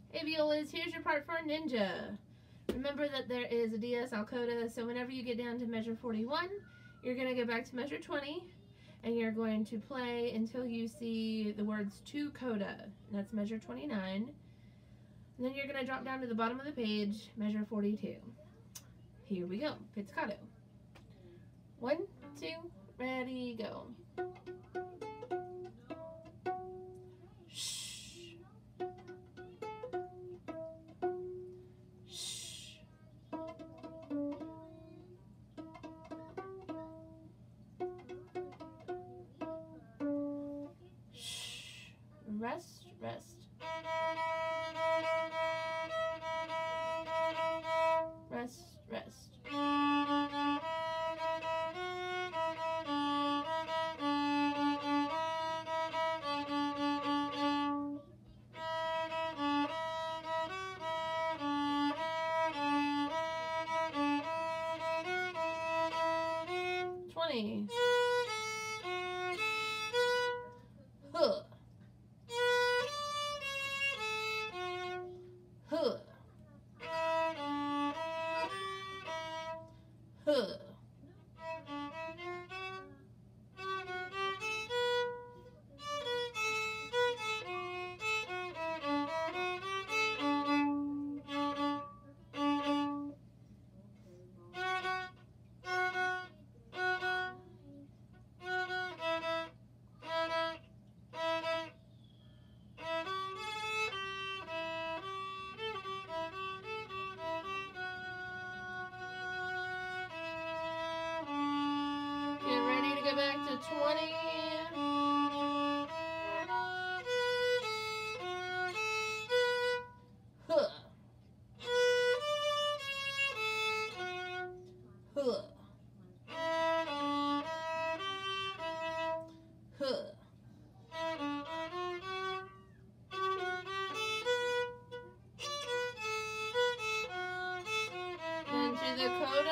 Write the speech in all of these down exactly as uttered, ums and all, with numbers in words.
Hey Violas, here's your part for a ninja. Remember that there is a D S L coda, so whenever you get down to measure forty-one, you're going to go back to measure twenty, and you're going to play until you see the words to coda, and that's measure twenty-nine. And then you're going to drop down to the bottom of the page, measure forty-two. Here we go, pizzicato. One, two, ready, go. Rest, rest. Rest, rest. Twenty. Huh. Huh. Huh. Get ready to go back to twenty. Huh. Huh. Huh. Into the coda.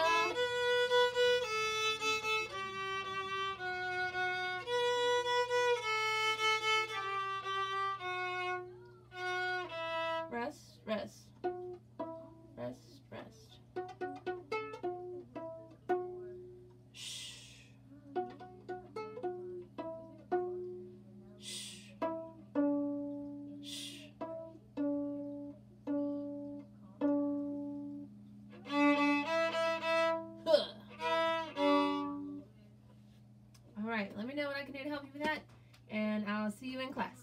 Rest, rest. Rest, rest. Shh. Shh. Shh. Huh. All right, let me know what I can do to help you with that, and I'll see you in class.